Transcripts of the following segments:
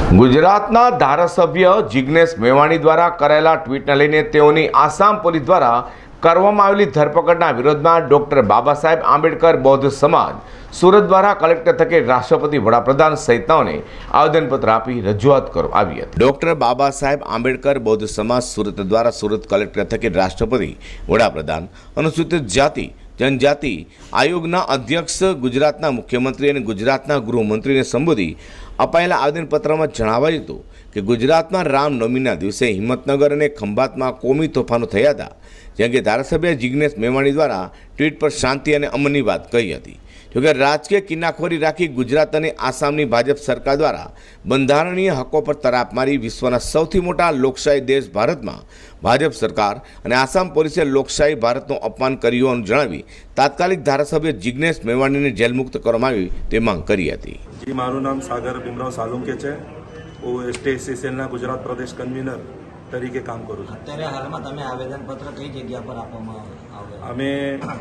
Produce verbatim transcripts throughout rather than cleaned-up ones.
ગુજરાતના ધારાસભ્ય જિગ્નેશ મેવાણી દ્વારા કરેલા ટ્વીટને લઈને તેઓની આસામ પોલીસ દ્વારા કરવામાં આવેલી ધરપકડના વિરોધમાં ડોક્ટર બાબા સાહેબ આંબેડકર બૌદ્ધ સમાજ સુરત દ્વારા કલેક્ટર થકે રાષ્ટ્રપતિ વડાપ્રધાન સહિતનાઓને આવેદનપત્ર આપી રજૂઆત કરવામાં આવી હતી। ડોક્ટર બાબા સાહેબ આંબેડકર બૌદ્ધ સમાજ સુરત દ્વારા સુરત કલેક્ટર થકે રાષ્ટ્રપતિ વડાપ્રધાન અનુસૂચિત જાતિ जनजाति आयोगना अध्यक्ष गुजरातना मुख्यमंत्री और गुजरातना गृहमंत्री ने संबोधी अपायेला आवेदनपत्र में जणावायुं हतुं कि गुजरात में रामनवमीना दिवसे हिम्मतनगर और खंभात में कोमी तोफानो थया हता। जेम के धारासभ्य जिग्नेश मेवाणी द्वारा ट्वीट पर शांति और अमननी बात कही हती। जो कि राजकीय किन्नाखोरी राखी गुजरात और आसामनी भाजप सरकार द्वारा बंधारणीय हकों पर तराप मारी विश्वना सौथी मोटा लोकशाही देश भारत में भाजप सरकार और आसाम पुलिसे लोकशाही भारतनु अपमान कर्युं होવાનું जणावी तात्कालिक धारासभ्य जिग्नेश मेवाणी ने जेल मुक्त करवामां आवी ते मांग करी हती। जी मारू नाम सागर भीमराव सालुंके छे। हूँ एसटीएससीएलना गुजरात प्रदेश कन्वीनर तरीके काम करूँ छुं। अत्यारे हालमां तमे आवेदनपत्र कई जग्या पर आपवामां आवेल? अमे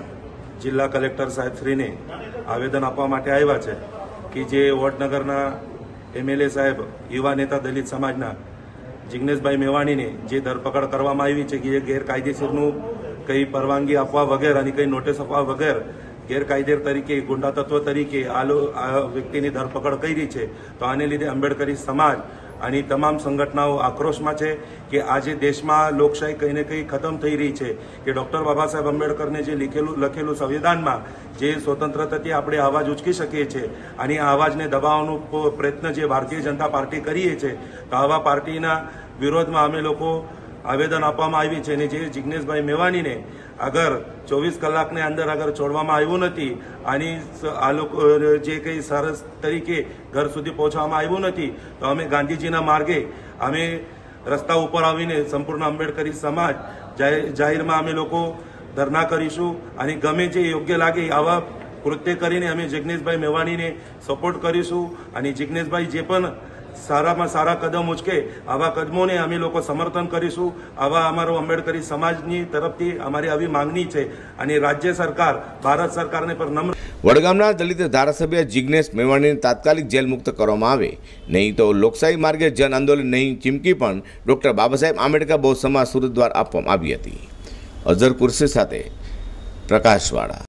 जिला कलेक्टर साहेब श्री ने आवेदन आपवा माटे आव्या छे कि जे वडनगरना एमएलए साहेब युवा नेता दलित समाजना जिग्नेशभाई मेवाणी ने जे धरपकड़ करवामां आवी छे कि गैरकायदेसरनु कई परवानगी आपवा वगैर अने कई नोटिस आपवा वगैर गैरकायदेर तरीके गुंडा तत्व तरीके आ व्यक्तिनी धरपकड़ करी छे। तो आने लीधे आंबेडकरी समाज आणि तमाम संगठनाओं आक्रोश में है कि आज देश में लोकशाही कहीं ने कहीं खत्म थई रही है कि डॉक्टर बाबा साहेब आंबेडकर ने जे लिखेलू लखेलू संविधान में जे स्वतंत्रताथी आपणे आवाज उचकी शकीए छे आणि आ आवाज ने दबावવાનો प्रयत्न जे भारतीय जनता पार्टी करीए छे तो आवा पार्टीना विरोध में अमे लोको आवेदन आपवामां आवी छे ने जे जिग्नेशभाई मेवाणी ने अगर चौबीस कलाक ने अंदर अगर छोड़वामां आव्युं नथी आणि आ लोको जे कई सरस तरीके घर सुधी पहोंचवामां आव्युं नथी तो अमे गांधीजीना मार्गे अमे रस्ता उपर आवीने संपूर्ण आंबेडकरी समाज जाहीरमां अमे लोको धरना करीशुं आणि गमे जे योग्य लागे आवा कृत्य करीने अमे जिग्नेशभाई मेवाणीने सपोर्ट करीशुं आणि जिग्नेशभाई जे पण सारा में सारा कदम उचके आवा कदमों ने अमे लोग समर्थन करीशुं। आवा अमारो आंबेडकरी समाजनी तरफथी अमारी आवी मांगनी छे आणि राज्य सरकार भारत सरकार ने पर नम्र वडगामना दलित धारासभ्य जिग्नेश मेवाणी ने तात्कालिक जेल मुक्त करवामां आवे नहीं तो लोकशाही मार्गे जन आंदोलन नहीं चीमकी पण डॉक्टर बाबा साहेब आंबेडकर बौद्ध समाज सुरत द्वारा आपवामां आवी हती। अजहर कुर्सी साथे प्रकाशवाड़ा।